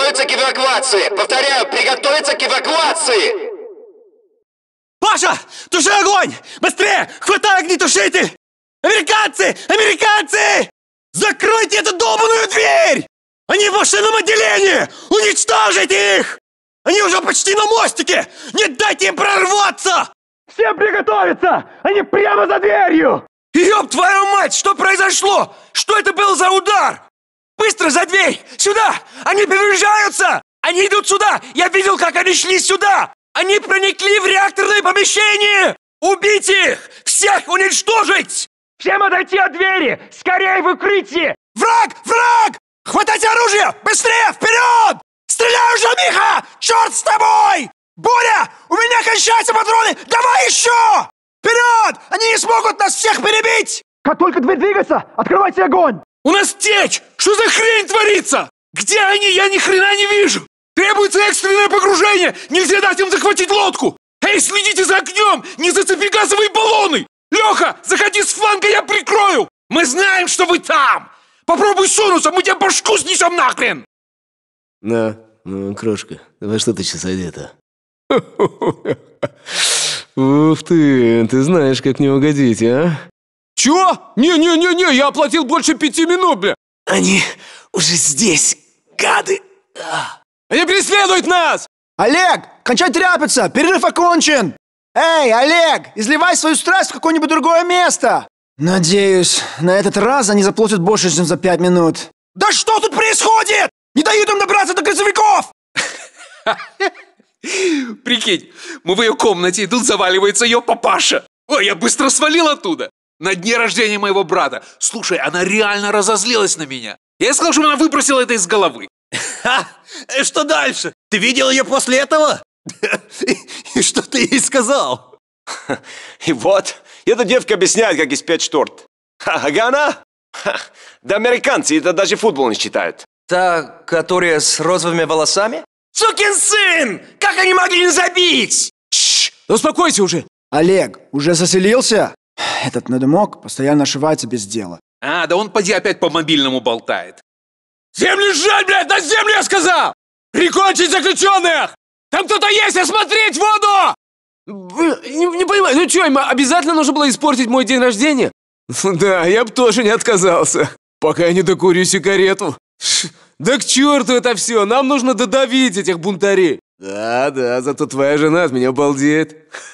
Приготовиться к эвакуации! Повторяю, приготовиться к эвакуации! Паша, туши огонь! Быстрее! Хватай огнетушитель! Американцы! Американцы! Закройте эту долбаную дверь! Они в машинном отделении! Уничтожите их! Они уже почти на мостике! Не дайте им прорваться! Всем приготовиться! Они прямо за дверью! Ёб твою мать! Что произошло? Что это был за удар? Быстро за дверь! Сюда! Они приближаются! Они идут сюда! Я видел, как они шли сюда! Они проникли в реакторное помещение! Убить их! Всех уничтожить! Всем отойти от двери! Скорее в укрытие! Враг! Враг! Хватайте оружие! Быстрее! Вперед! Стреляй уже, Миха! Черт с тобой! Боря! У меня кончаются патроны! Давай еще! Вперед! Они не смогут нас всех перебить! Как только дверь двигается, открывайте огонь! У нас течь! Что за хрень творится? Где они? Я ни хрена не вижу! Требуется экстренное погружение! Нельзя дать им захватить лодку! Эй, следите за огнем! Не зацепи газовые баллоны! Леха, заходи с фланга, я прикрою! Мы знаем, что вы там! Попробуй сунуться, мы тебе башку снесем нахрен! На, ну, крошка, во что ты сейчас одета? Ух ты знаешь, как не угодить, а? Чё? Не, я оплатил больше 5 минут, бля! Они уже здесь, гады! Они преследуют нас! Олег, кончай тряпаться, перерыв окончен! Эй, Олег, изливай свою страсть в какое-нибудь другое место! Надеюсь, на этот раз они заплатят больше, чем за 5 минут. Да что тут происходит? Не дают им добраться до грузовиков! Прикинь, мы в ее комнате, и тут заваливается ее папаша. Ой, я быстро свалил оттуда. На дне рождения моего брата. Слушай, она реально разозлилась на меня. Я сказал, что она выбросила это из головы. Что дальше? Ты видел ее после этого? И что ты ей сказал? И вот, эта девка объясняет, как испечь торт. А она? Да американцы это даже футбол не считают. Та, которая с розовыми волосами? Сукин сын! Как они могли не забить? Шш, успокойся уже. Олег, уже заселился? Этот надумок постоянно ошивается без дела. А, да он поди опять по мобильному болтает. Землю сжать, блядь, на землю я сказал! Прикончить заключенных! Там кто-то есть, осмотреть воду! Не понимаю, ну что, им обязательно нужно было испортить мой день рождения? Да, я бы тоже не отказался, пока я не докурю сигарету. Да к черту это все, нам нужно додавить этих бунтарей. Да, зато твоя жена от меня балдеет.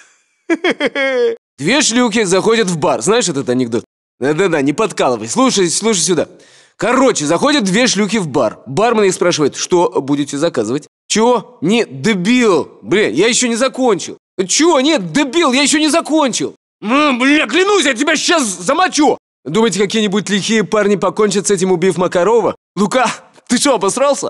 2 шлюхи заходят в бар, знаешь этот анекдот? Да, не подкалывай, слушай сюда. Короче, заходят 2 шлюхи в бар. Бармен их спрашивает, что будете заказывать? Чего? Нет, дебил. Блин, я еще не закончил. Чего? Нет, дебил, я еще не закончил. Бля, клянусь, я тебя сейчас замочу. Думаете, какие-нибудь лихие парни покончат с этим, убив Макарова? Лука, ты что, обосрался?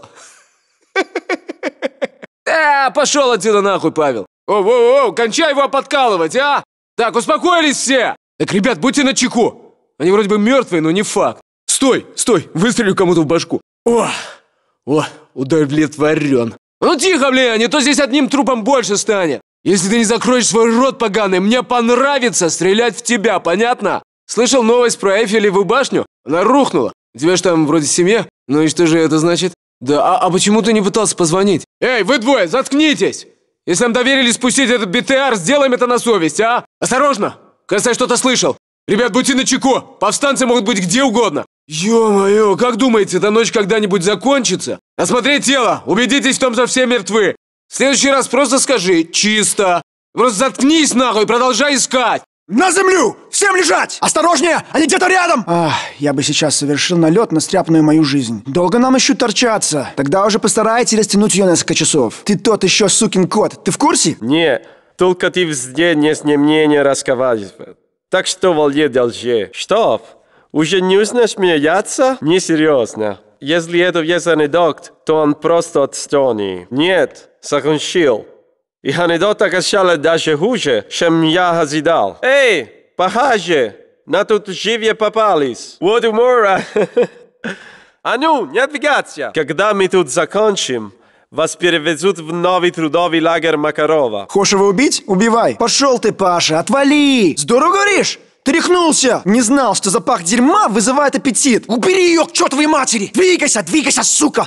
Пошел отсюда нахуй, Павел. Оу, кончай его подкалывать, а? Так, успокоились все. Так, ребят, будьте начеку. Они вроде бы мертвые, но не факт. Стой, выстрелю кому-то в башку. О, удовлетворен. Ну тихо, бля, не то здесь одним трупом больше станет. Если ты не закроешь свой рот поганый, мне понравится стрелять в тебя, понятно? Слышал новость про Эйфелеву башню? Она рухнула. У тебя же там вроде семья. Ну и что же это значит? Да, а почему ты не пытался позвонить? Эй, вы двое, заткнитесь! Если нам доверили спустить этот БТР, сделаем это на совесть, а? Осторожно! Кажется, я что-то слышал. Ребят, будьте начеку, повстанцы могут быть где угодно. Ё-моё, как думаете, эта ночь когда-нибудь закончится? Осмотреть тело, убедитесь в том, что все мертвы. В следующий раз просто скажи «чисто». Просто заткнись нахуй и продолжай искать. На землю! Всем лежать! Осторожнее! Они где-то рядом! Я бы сейчас совершил налет на стряпную мою жизнь. Долго нам еще торчаться? Тогда уже постарайтесь растянуть ее несколько часов. Ты тот еще сукин кот. Ты в курсе? Не, только ты везде не с ним мнение рассказывает. Так что, Валерий Дальже, что? Уже не нужно смеяться? Несерьезно. Если это есть анекдот, то он просто отстойный. Нет, закончил. И анекдот оказался даже хуже, чем я ожидал. Эй, похоже, на тут живее попались. Вот умора. А ну, не двигаться. Когда мы тут закончим, вас перевезут в новый трудовый лагерь Макарова. Хочешь его убить? Убивай. Пошел ты, Паша, отвали. Здорово говоришь? Ты рехнулся. Не знал, что запах дерьма вызывает аппетит. Убери ее к чертовой матери. Двигайся, сука.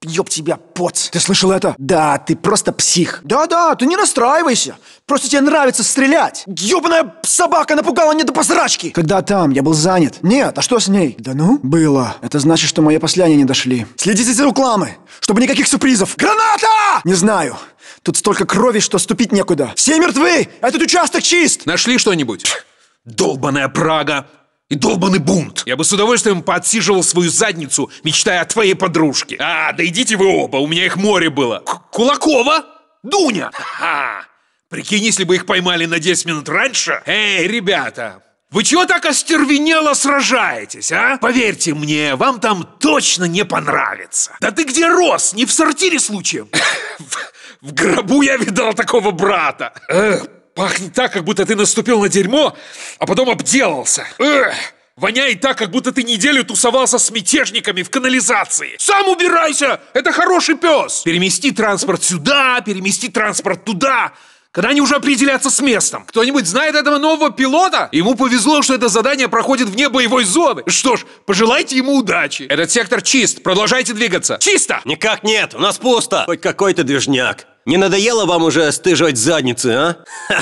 Ёб тебя, поц! Ты слышал это? Да, ты просто псих. Да-да, ты не расстраивайся. Просто тебе нравится стрелять. Ёбаная собака напугала меня до посрачки. Когда там, я был занят. Нет, а что с ней? Да ну? Было. Это значит, что мои послания не дошли. Следите за рекламой, чтобы никаких сюрпризов. Граната! Не знаю. Тут столько крови, что ступить некуда. Все мертвы! Этот участок чист! Нашли что-нибудь? Долбаная Прага и долбаный бунт. Я бы с удовольствием поотсиживал свою задницу, мечтая о твоей подружке. Да идите вы оба, у меня их море было. Кулакова? Дуня? Ха-ха. Прикинь, если бы их поймали на 10 минут раньше. Эй, ребята, вы чего так остервенело сражаетесь, а? Поверьте мне, вам там точно не понравится. Да ты где рос? Не в сортире случаем? В гробу я видал такого брата. Пахнет так, как будто ты наступил на дерьмо, а потом обделался. Воняет так, как будто ты неделю тусовался с мятежниками в канализации. Сам убирайся, это хороший пес. Перемести транспорт сюда, перемести транспорт туда. Когда они уже определятся с местом. Кто-нибудь знает этого нового пилота? Ему повезло, что это задание проходит вне боевой зоны. Что ж, пожелайте ему удачи. Этот сектор чист, продолжайте двигаться. Чисто! Никак нет, у нас пусто. Хоть какой-то движняк. Не надоело вам уже стыживать задницы, а?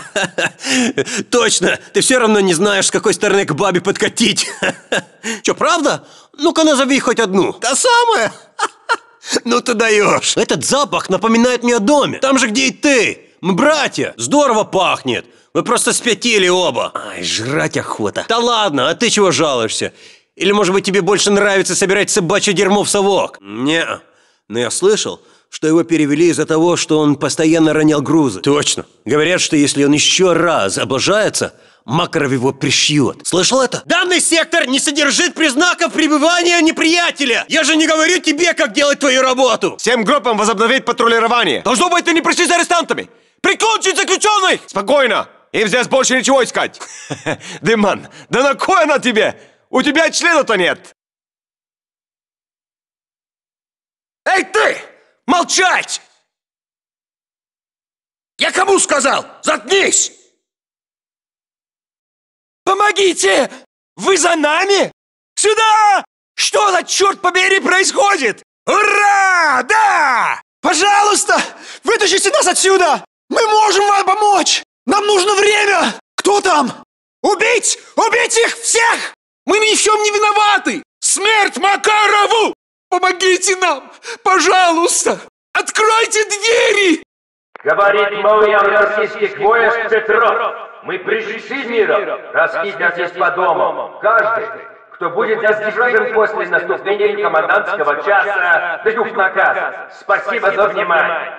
Точно, ты все равно не знаешь, с какой стороны к бабе подкатить. Че, правда? Ну-ка назови хоть одну. Та самая? Ну ты даешь. Этот запах напоминает мне о доме. Там же, где и ты. Мы братья, здорово пахнет. Вы просто спятили оба. Ай, жрать охота. Да ладно, а ты чего жалуешься? Или, может быть, тебе больше нравится собирать собачье дерьмо в совок? Не-а. Но я слышал, что его перевели из-за того, что он постоянно ронял грузы. Точно. Говорят, что если он еще раз облажается, Макаров его пришьет. Слышал это? Данный сектор не содержит признаков пребывания неприятеля. Я же не говорю тебе, как делать твою работу. Всем группам возобновить патрулирование. Должно быть, ты не пришли за арестантами. Прикончить заключенных! Спокойно. Им здесь больше ничего искать. Дыман, да на кой она тебе? У тебя члена-то нет. Эй, ты! Молчать! Я кому сказал? Заткнись! Помогите! Вы за нами? Сюда! Что за, черт побери, происходит? Ура! Да! Пожалуйста, вытащите нас отсюда! Мы можем вам помочь! Нам нужно время! Кто там? Убить! Убить их всех! Мы ни в чем не виноваты! Смерть Макарову! Помогите нам! Пожалуйста! Откройте двери! Говорит Мауян российских войск Петров. Мы пришли миром, раскидывайтесь по домам. Каждый, кто будет застрелен после наступления комендантского часа, дают наказ. Спасибо за внимание.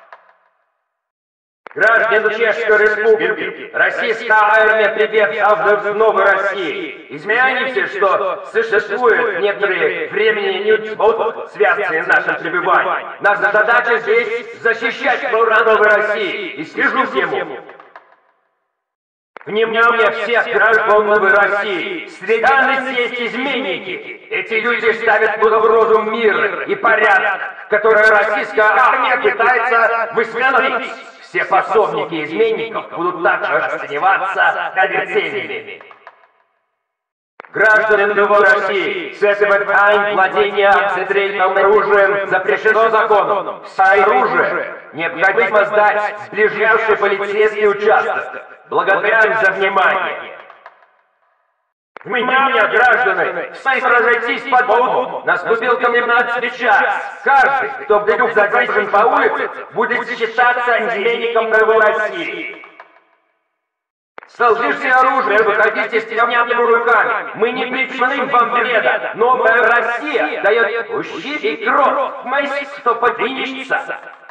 Граждане Чешской Республики, российская армия приветствует в Новой России. Измените, что существует некоторые временные неудобства, связанные с нашим пребыванием. Наша задача здесь защищать народ Новой России и служить ему. Внимание всех граждан Новой России! Среди нас есть изменники. Эти люди ставят под угрозу мир и порядок, который российская армия пытается восстановить. Все пособники изменников будут также расцениваться оберцениями. Граждане Новой России, с этого дня владение огнестрельным оружием запрещено законом. Все оружие необходимо сдать в ближайший полицейский участок. Благодарим за внимание. Внимание, граждане! Разойтись по дому! Наступил комендантский час! Каждый, кто вдруг задержан по улице, будет считаться изменником Новой России. Сложите оружие, выходите с поднятыми руками. Мы не причиним вам вреда. Новая Россия дает ущерб и кровь. Мы, кто подвинется.